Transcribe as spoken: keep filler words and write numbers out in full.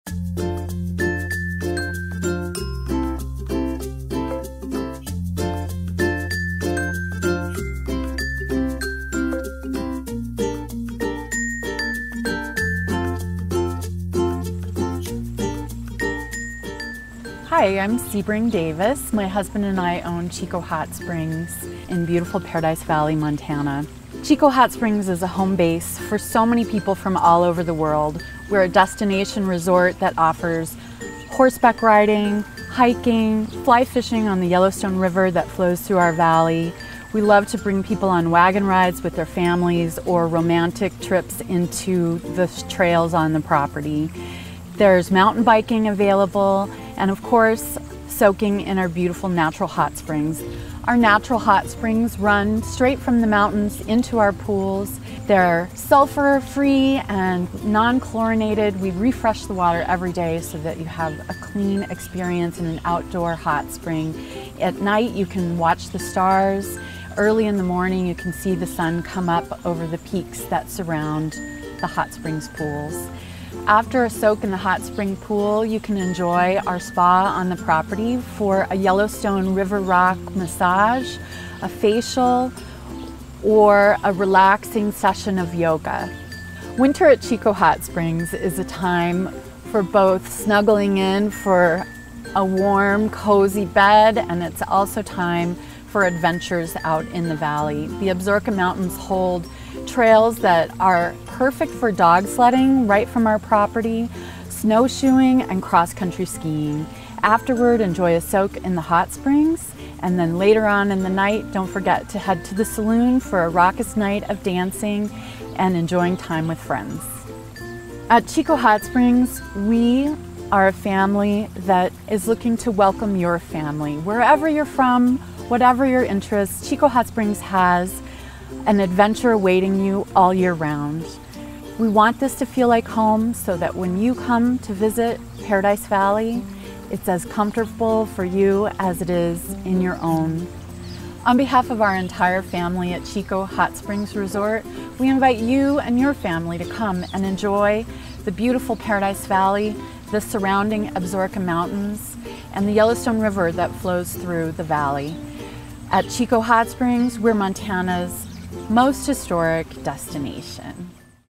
Hi, I'm Sebring Davis. My husband and I own Chico Hot Springs in beautiful Paradise Valley, Montana. Chico Hot Springs is a home base for so many people from all over the world. We're a destination resort that offers horseback riding, hiking, fly fishing on the Yellowstone River that flows through our valley. We love to bring people on wagon rides with their families or romantic trips into the trails on the property. There's mountain biking available, and of course, soaking in our beautiful natural hot springs. Our natural hot springs run straight from the mountains into our pools. They're sulfur-free and non-chlorinated. We refresh the water every day so that you have a clean experience in an outdoor hot spring. At night, you can watch the stars. Early in the morning, you can see the sun come up over the peaks that surround the hot springs pools. After a soak in the hot spring pool, you can enjoy our spa on the property for a Yellowstone River Rock massage, a facial, or a relaxing session of yoga. Winter at Chico Hot Springs is a time for both snuggling in for a warm, cozy bed, and it's also time for adventures out in the valley. The Absaroka Mountains hold trails that are perfect for dog sledding right from our property, snowshoeing, and cross-country skiing. Afterward, enjoy a soak in the hot springs, and then later on in the night, don't forget to head to the saloon for a raucous night of dancing and enjoying time with friends. At Chico Hot Springs, we are a family that is looking to welcome your family. Wherever you're from, whatever your interests, Chico Hot Springs has an adventure awaiting you all year round. We want this to feel like home so that when you come to visit Paradise Valley, it's as comfortable for you as it is in your own. On behalf of our entire family at Chico Hot Springs Resort, we invite you and your family to come and enjoy the beautiful Paradise Valley, the surrounding Absaroka Mountains, and the Yellowstone River that flows through the valley. At Chico Hot Springs, we're Montana's most historic destination.